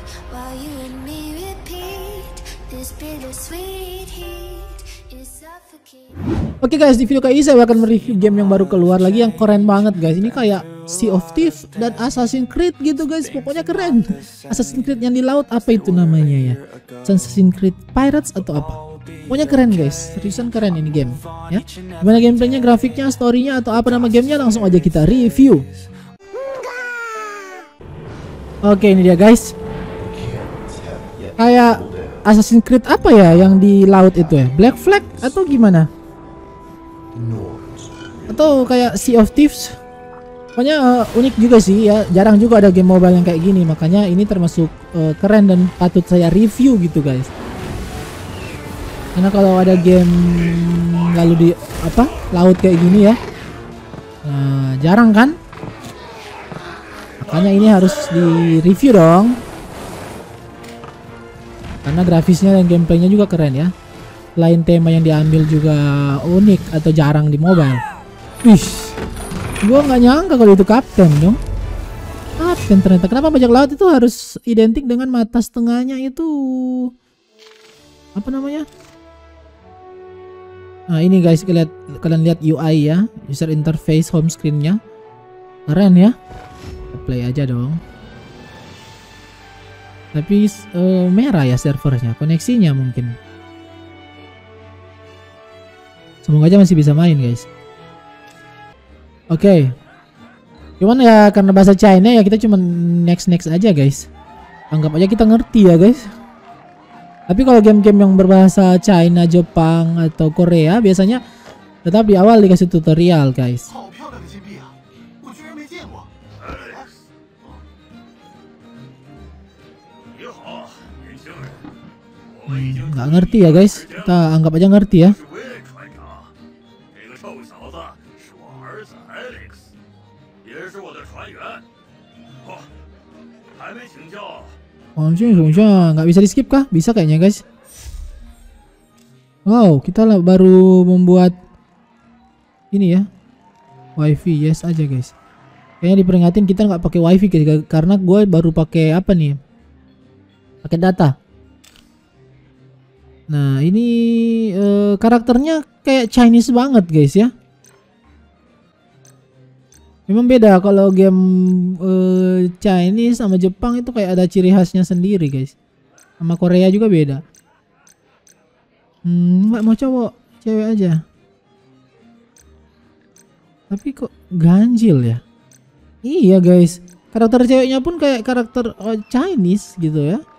Oke guys, di video kali ini saya akan mereview game yang baru keluar lagi yang keren banget guys. Ini kayak Sea of Thieves dan Assassin's Creed gitu guys. Pokoknya keren. Assassin's Creed yang di laut, apa itu namanya ya? Assassin's Creed Pirates atau apa? Pokoknya keren guys. Seriusan keren ini game ya. Gimana gameplaynya, grafiknya, storynya, atau apa nama gamenya, langsung aja kita review. Oke, ini dia guys. Kayak Assassin's Creed apa ya yang di laut itu ya? Black Flag atau gimana? Atau kayak Sea of Thieves? Pokoknya unik juga sih ya. Jarang juga ada game mobile yang kayak gini. Makanya ini termasuk keren dan patut saya review gitu guys. Karena kalau ada game lalu di laut kayak gini ya, jarang kan? Makanya ini harus di review dong. Karena grafisnya dan gameplaynya juga keren ya. Selain tema yang diambil juga unik atau jarang di mobile. Wih, gua nggak nyangka kalau itu kapten dong. Kapten ternyata. Kenapa bajak laut itu harus identik dengan mata setengahnya itu? Apa namanya? Nah ini guys, kalian lihat UI ya, user interface home screen-nya. Keren ya. Play aja dong. Tapi merah ya servernya, koneksinya mungkin. Semoga aja masih bisa main guys. Oke. Cuman ya karena bahasa China ya kita cuma next aja guys. Anggap aja kita ngerti ya guys. Tapi kalau game-game yang berbahasa China, Jepang atau Korea biasanya tetap di awal dikasih tutorial guys. Nggak ngerti ya guys. Kita anggap aja ngerti ya. Nggak bisa di skip kah? Bisa kayaknya guys. Wow, kita baru membuat ini ya, wifi. Yes aja guys. Kayaknya diperingatin kita nggak pakai wifi karena gue baru pakai apa nih? Pakai data. Nah ini karakternya kayak Chinese banget guys ya. Memang beda kalau game Chinese sama Jepang itu kayak ada ciri khasnya sendiri guys. Sama Korea juga beda. Nggak mau cowok, cewek aja. Tapi kok ganjil ya? Iya guys, karakter ceweknya pun kayak karakter Chinese gitu ya.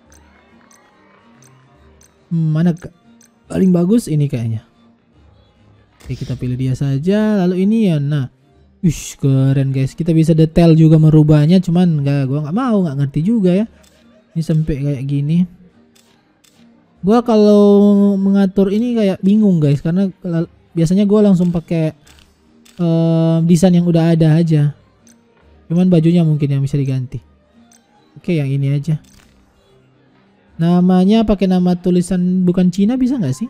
Mana paling bagus ini kayaknya. Oke, kita pilih dia saja. Lalu ini ya, nah, keren guys. Kita bisa detail juga merubahnya. Cuman gua nggak mau, nggak ngerti juga ya. Ini sampai kayak gini. Gua kalau mengatur ini kayak bingung guys, karena biasanya gua langsung pakai desain yang udah ada aja. Cuman bajunya mungkin yang bisa diganti. Oke, yang ini aja. Namanya pakai nama tulisan bukan Cina bisa nggak sih?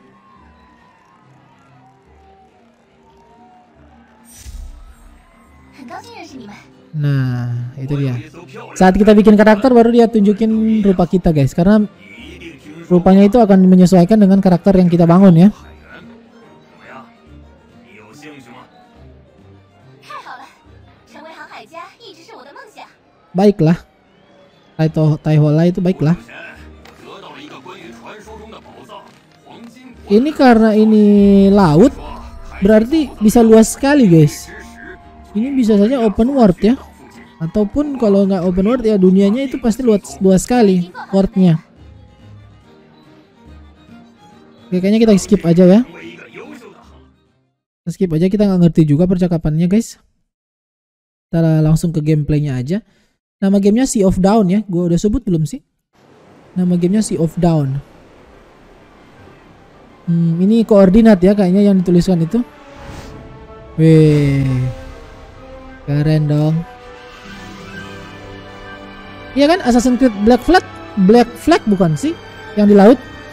Nah, itu dia. Saat kita bikin karakter baru dia tunjukin rupa kita guys, karena rupanya itu akan menyesuaikan dengan karakter yang kita bangun ya. Baiklah. Taihola itu baiklah. Ini karena ini laut, berarti bisa luas sekali guys. Ini bisa saja open world ya. Ataupun kalau nggak open world ya dunianya itu pasti luas sekali worldnya. Oke, kayaknya kita skip aja ya. Kita skip aja, kita nggak ngerti juga percakapannya guys. Kita langsung ke gameplaynya aja. Nama gamenya Sea of Dawn ya. Gue udah sebut belum sih? Nama gamenya Sea of Dawn. Ini koordinat ya kayaknya yang dituliskan itu. Wih, keren dong. Iya kan, Assassin's Creed Black Flag bukan sih yang di laut?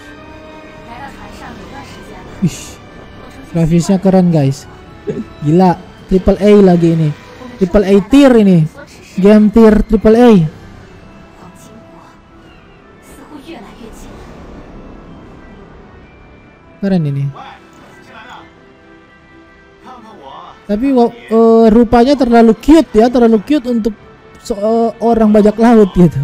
Grafisnya keren guys. Gila, AAA lagi ini. AAA tier ini. Game tier AAA. Keren ini. Tapi rupanya terlalu cute ya, terlalu cute untuk orang bajak laut gitu.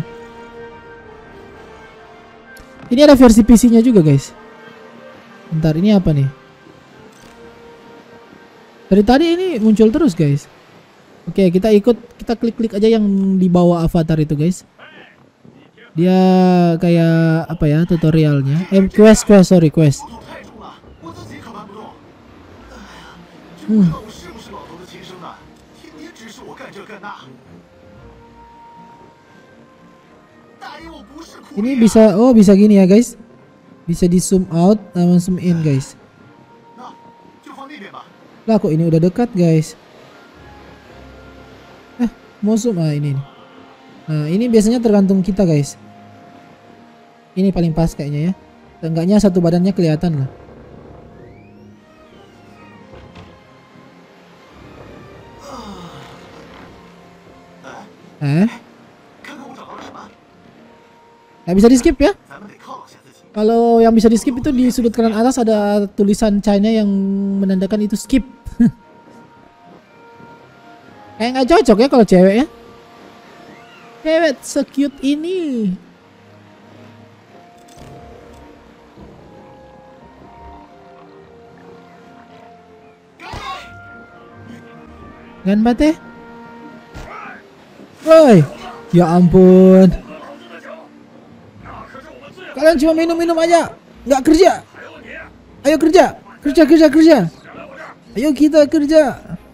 Ini ada versi PC-nya juga guys. Bentar, ini apa nih? Dari tadi ini muncul terus guys. Oke, kita klik-klik aja yang di bawah avatar itu guys. Dia kayak apa ya, tutorialnya. Quest. Ini bisa gini ya guys. Bisa di zoom out sama zoom in guys. Lah kok ini udah dekat guys. Mau zoom ini. Nah ini biasanya tergantung kita guys. Ini paling pas kayaknya ya. Enggaknya satu badannya kelihatan lah. Nggak bisa di skip ya. Kalau yang bisa di skip itu di sudut kanan atas ada tulisan China yang menandakan itu skip. Kayak nggak cocok ya kalau cewek ya. Cewek se-cute ini. Gan bate. Woi, ya ampun. Kalian cuma minum-minum aja, nggak kerja. Ayo kerja. Ayo kita kerja.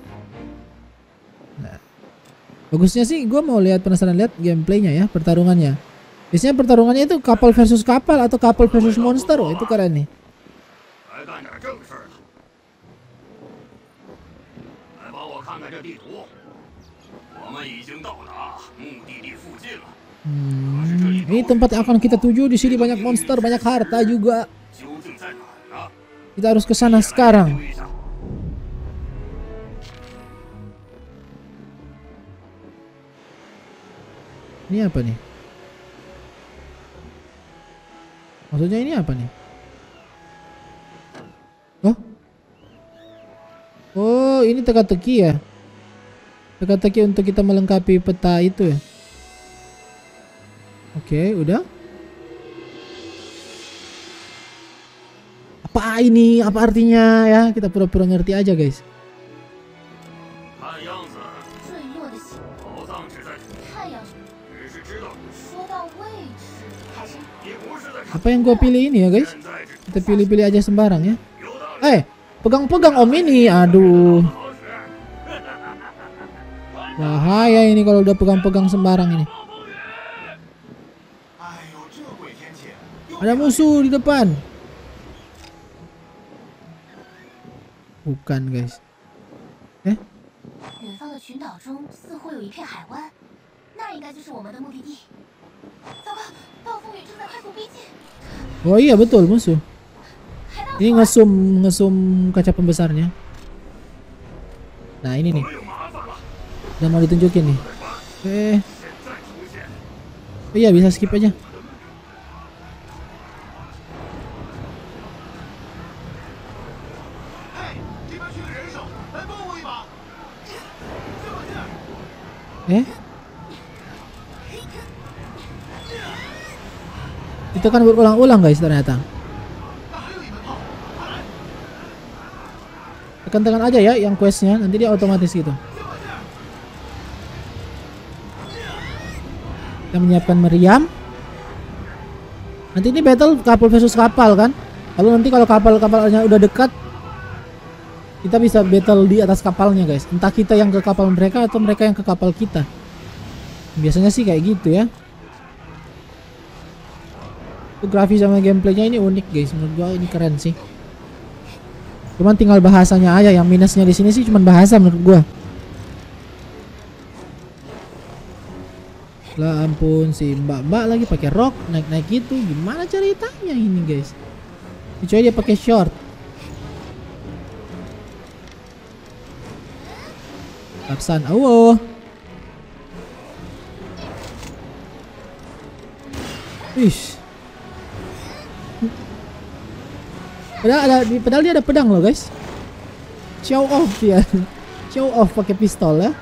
Nah, bagusnya sih gue mau penasaran lihat gameplaynya ya, pertarungannya. Biasanya pertarungannya itu kapal versus kapal atau kapal versus monster. Oh, itu keren nih. Ini tempat yang akan kita tuju. Di sini banyak monster, banyak harta juga. Kita harus ke sana sekarang. Ini apa nih? Maksudnya ini apa nih? Oh, ini teka-teki ya. Teka-teki untuk kita melengkapi peta itu ya. Oke, udah. Apa ini? Apa artinya ya? Kita pura-pura ngerti aja, guys. Apa yang gua pilih ini ya, guys? Kita pilih-pilih aja sembarang ya. Pegang-pegang om ini. Aduh. Bahaya ini kalau udah pegang-pegang sembarang ini. Ada musuh di depan. Bukan guys. Oh iya betul, musuh. Ini nge-zoom kaca pembesarnya. Nah ini nih. Udah mau ditunjukin nih. Oh iya, bisa skip aja. Itu kan berulang-ulang guys ternyata. Tekan-tekan aja ya yang questnya, nanti dia otomatis gitu. Kita menyiapkan meriam. Nanti ini battle kapal versus kapal kan. Lalu nanti kalau kapalnya udah dekat, kita bisa battle di atas kapalnya guys. Entah kita yang ke kapal mereka atau mereka yang ke kapal kita. Biasanya sih kayak gitu ya. Itu grafis sama gameplaynya ini unik guys. Menurut gua ini keren sih. Cuman tinggal bahasanya aja. Yang minusnya di sini sih cuman bahasa menurut gua. Lah ampun, si mbak-mbak lagi pakai rok naik-naik gitu. Gimana ceritanya ini guys? Kecuali dia pakai short. Tarsan, awo. Padahal dia ada pedang loh guys. Show off dia. Show off pakai pistol ya.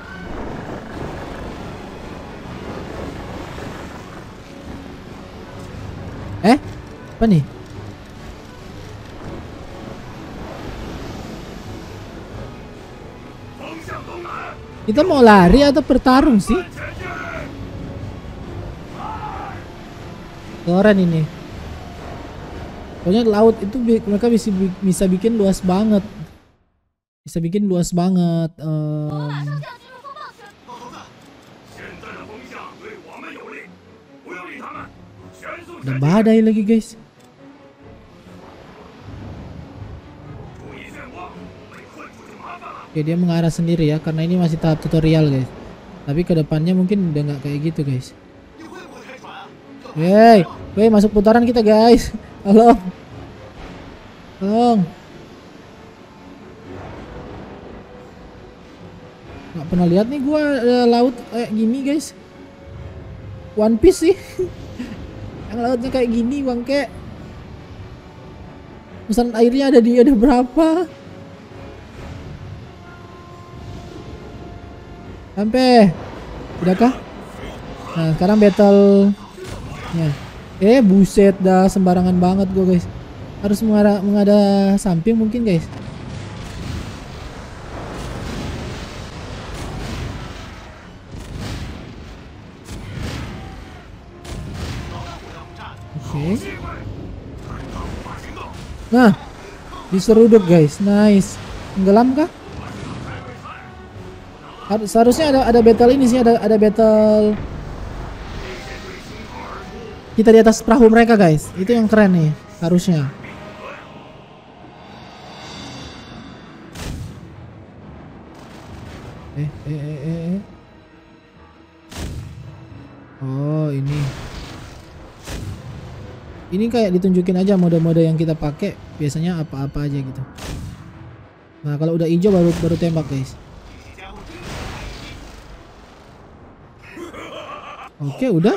Apa nih? Kita mau lari atau bertarung sih? Keren ini. Pokoknya laut itu mereka bisa bikin luas banget. Bisa bikin luas banget. Ada badai lagi guys. Oke, dia mengarah sendiri ya, karena ini masih tahap tutorial guys. Tapi kedepannya mungkin udah nggak kayak gitu guys. Wey, masuk putaran kita guys. Tolong. Nggak pernah lihat nih gua laut kayak gini guys. One Piece sih. Yang lautnya kayak gini bangke. Pesan airnya ada berapa? Sampai udahkah? Nah sekarang battle ya. Buset dah, sembarangan banget gue guys. Harus mengada samping mungkin guys. Oke. Nah diseruduk guys, nice. Tenggelam kah? Seharusnya ada battle ini sih, ada battle kita di atas perahu mereka guys. Itu yang keren nih harusnya. Oh ini kayak ditunjukin aja mode-mode yang kita pakai biasanya apa-apa aja gitu. Nah kalau udah hijau baru tembak guys. Oke udah.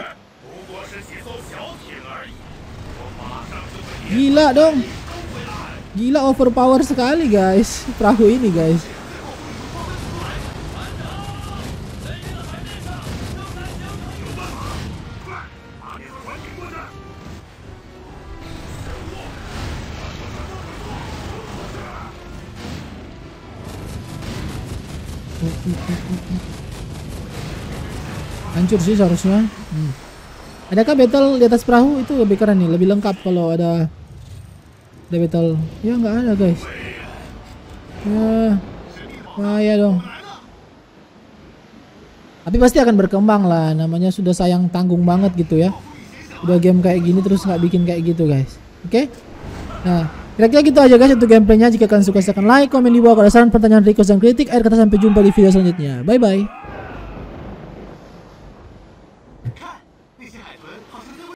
Gila dong. Gila overpower sekali guys perahu ini guys. Hancur sih seharusnya. Adakah battle di atas perahu? Itu lebih keren nih, lebih lengkap kalau ada battle. Ya nggak ada guys. Ya dong. Tapi pasti akan berkembang lah, namanya sudah sayang tanggung banget gitu ya. Udah game kayak gini terus nggak bikin kayak gitu guys. Oke? Nah kira-kira gitu aja guys untuk gameplaynya. Jika kalian suka silahkan like, komen di bawah. Kalau ada saran, pertanyaan, request, dan kritik, akhir kata sampai jumpa di video selanjutnya. Bye bye.